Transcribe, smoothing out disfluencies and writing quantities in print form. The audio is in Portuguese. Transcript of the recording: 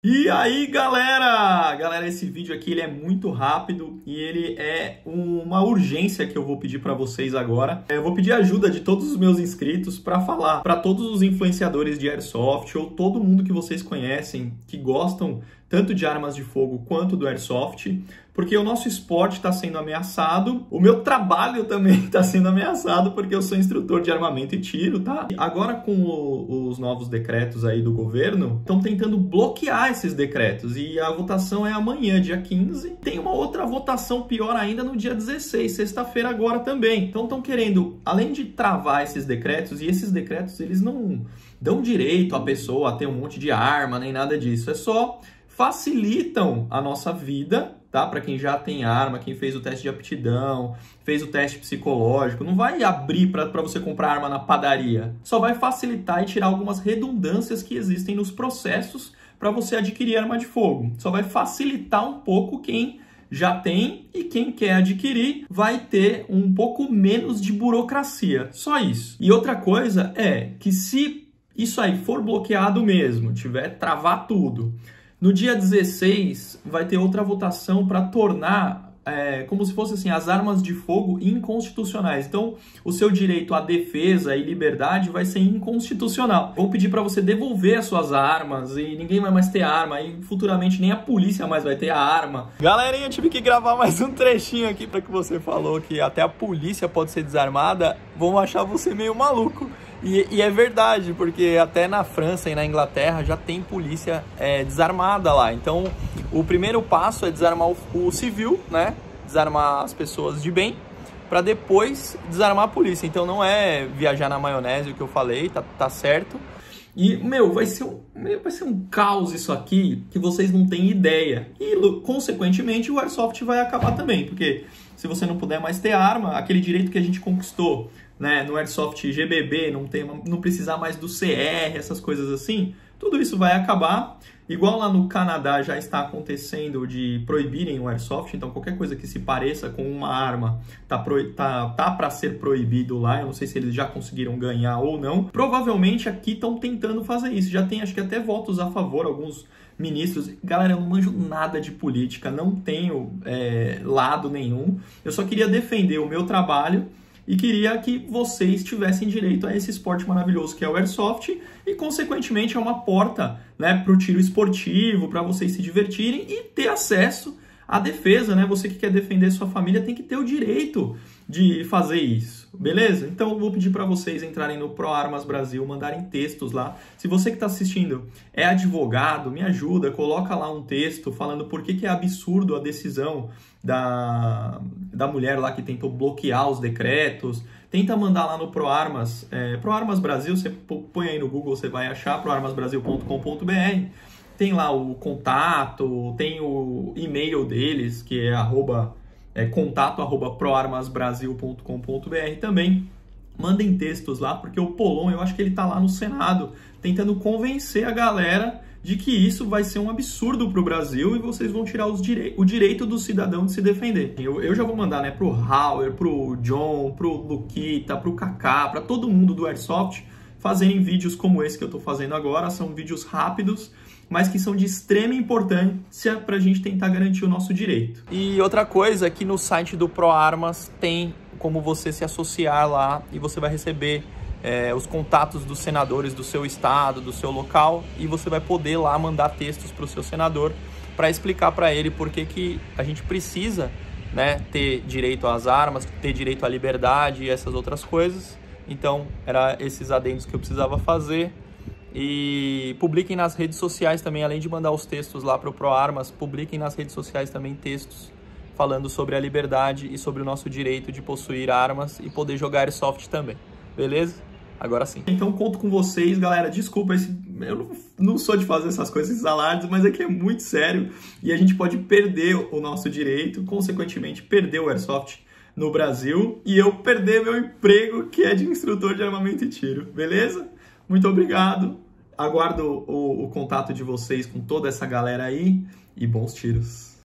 E aí, galera! Galera, esse vídeo aqui ele é muito rápido e ele é uma urgência que eu vou pedir para vocês agora. Eu vou pedir ajuda de todos os meus inscritos para falar para todos os influenciadores de Airsoft ou todo mundo que vocês conhecem que gostam tanto de armas de fogo quanto do Airsoft, porque o nosso esporte está sendo ameaçado, o meu trabalho também está sendo ameaçado, porque eu sou instrutor de armamento e tiro, tá? Agora com os novos decretos aí do governo, estão tentando bloquear esses decretos, e a votação é amanhã, dia 15. Tem uma outra votação pior ainda no dia 16, sexta-feira agora também. Então estão querendo, além de travar esses decretos, e esses decretos eles não dão direito à pessoa a ter um monte de arma, nem nada disso, é só facilitam a nossa vida, tá? Para quem já tem arma, quem fez o teste de aptidão, fez o teste psicológico, não vai abrir para você comprar arma na padaria. Só vai facilitar e tirar algumas redundâncias que existem nos processos para você adquirir arma de fogo. Só vai facilitar um pouco quem já tem, e quem quer adquirir vai ter um pouco menos de burocracia. Só isso. E outra coisa é que se isso aí for bloqueado mesmo, tiver travar tudo, no dia 16 vai ter outra votação para tornar como se fosse assim, as armas de fogo inconstitucionais. Então, o seu direito à defesa e liberdade vai ser inconstitucional. Vou pedir para você devolver as suas armas e ninguém vai mais ter arma. E futuramente nem a polícia mais vai ter a arma. Galerinha, tive que gravar mais um trechinho aqui para que você falou que até a polícia pode ser desarmada. Vão achar você meio maluco. E é verdade, porque até na França e na Inglaterra já tem polícia desarmada lá. Então, o primeiro passo é desarmar o civil, né? Desarmar as pessoas de bem, para depois desarmar a polícia. Então, não é viajar na maionese, o que eu falei, tá certo. E, vai ser um caos isso aqui que vocês não têm ideia. E, consequentemente, o Airsoft vai acabar também, porque se você não puder mais ter arma, aquele direito que a gente conquistou, né, no Airsoft GBB, não precisar mais do CR, essas coisas assim, tudo isso vai acabar. Igual lá no Canadá já está acontecendo de proibirem o Airsoft, então qualquer coisa que se pareça com uma arma tá para ser proibido lá. Eu não sei se eles já conseguiram ganhar ou não. Provavelmente aqui estão tentando fazer isso, já tem acho que até votos a favor, alguns ministros. Galera, eu não manjo nada de política, não tenho lado nenhum, eu só queria defender o meu trabalho e queria que vocês tivessem direito a esse esporte maravilhoso que é o Airsoft e, consequentemente, é uma porta, né, para o tiro esportivo, para vocês se divertirem e ter acesso à defesa, né? Você que quer defender sua família tem que ter o direito de fazer isso, beleza? Então eu vou pedir para vocês entrarem no ProArmas Brasil, mandarem textos lá. Se você que está assistindo é advogado, me ajuda, coloca lá um texto falando por que é absurdo a decisão da mulher lá que tentou bloquear os decretos. Tenta mandar lá no ProArmas, ProArmas Brasil, você põe aí no Google, você vai achar, proarmasbrasil.com.br. Tem lá o contato, tem o e-mail deles, que é contato@proarmasbrasil.com.br também. Mandem textos lá, porque o Polon, eu acho que ele tá lá no Senado, tentando convencer a galera de que isso vai ser um absurdo para o Brasil e vocês vão tirar o direito do cidadão de se defender. Eu já vou mandar, né, pro Hauer, pro John, pro Luquita, pro Kaká, para todo mundo do Airsoft fazerem vídeos como esse que eu tô fazendo agora. São vídeos rápidos, mas que são de extrema importância para a gente tentar garantir o nosso direito. E outra coisa, que no site do ProArmas tem como você se associar lá e você vai receber os contatos dos senadores do seu estado, do seu local, e você vai poder lá mandar textos para o seu senador para explicar para ele por que a gente precisa, né, ter direito às armas, ter direito à liberdade e essas outras coisas. Então, eram esses adendos que eu precisava fazer. E publiquem nas redes sociais também, além de mandar os textos lá para o ProArmas, publiquem nas redes sociais também textos falando sobre a liberdade e sobre o nosso direito de possuir armas e poder jogar Airsoft também, beleza? Agora sim. Então conto com vocês, galera. Desculpa, eu não sou de fazer essas coisas, esses alardes, mas é que é muito sério e a gente pode perder o nosso direito, consequentemente perder o Airsoft no Brasil e eu perder meu emprego, que é de instrutor de armamento e tiro, beleza? Muito obrigado. Aguardo o contato de vocês com toda essa galera aí e bons tiros.